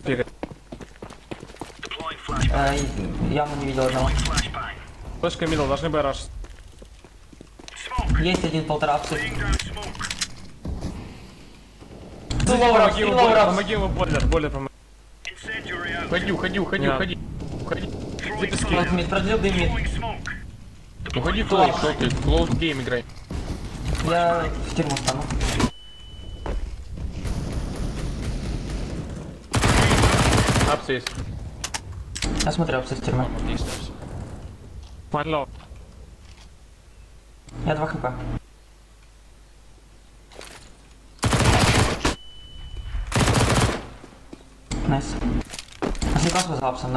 Явно не видел одного. Флешка мидл, должны бы раш. Есть один полтора апсы. Помоги ему, бойлер помоги. Уходи. Где ты скинь? Мид, продлил дым. Уходи в клоуз, что ты? Клоуз гейм играй. Я в тюрьму стану. Апс есть. Я смотрел апсы в тюрьме. Подло. Я 2 хп. Найс. А с вас апсом.